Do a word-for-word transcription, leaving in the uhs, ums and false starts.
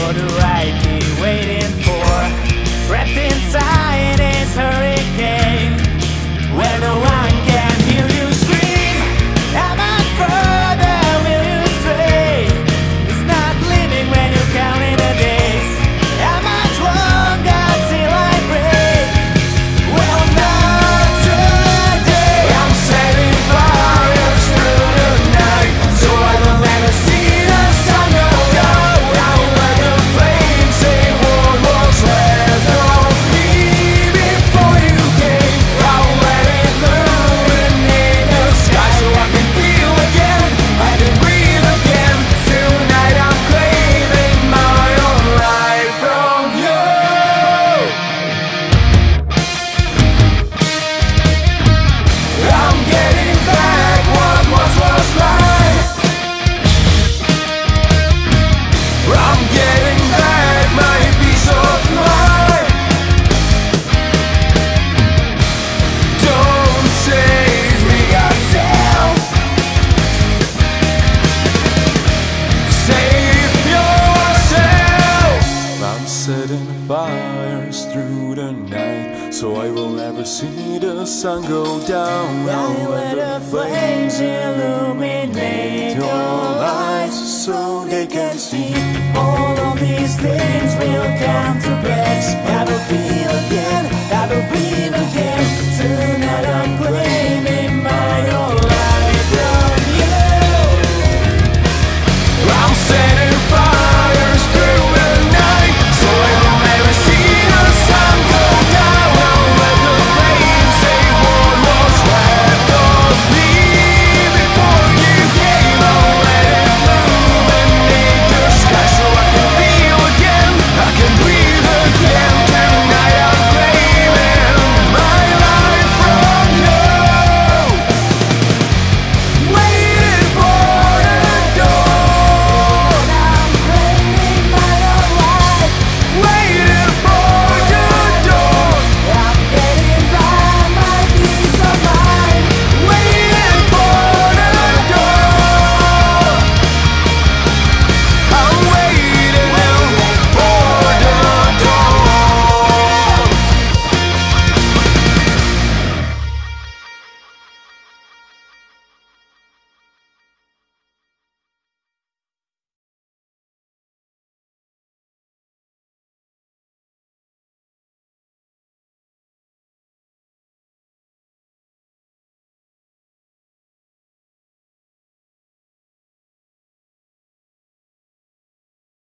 what do I keep waiting for? Trapped inside this hurricane, where no one can hear you scream. How much further will you stray? It's not living when you're counting the days. How much longer till I break? Well, not today. I'm setting fires through the night, so I don't ever see the sun go down. I will let the flames say what was left of me before you came. I will let it illuminate the sky so I can feel again, I can breathe again. Tonight I'm claiming my own life from you. I'm getting back what was was mine. I'm getting back my peace of mind. Don't save me yourself, save yourself. I'm setting fires through the night, so I will never see the sun go down. I'll let the flames illuminate your lives so they can see all of these things will come to pass.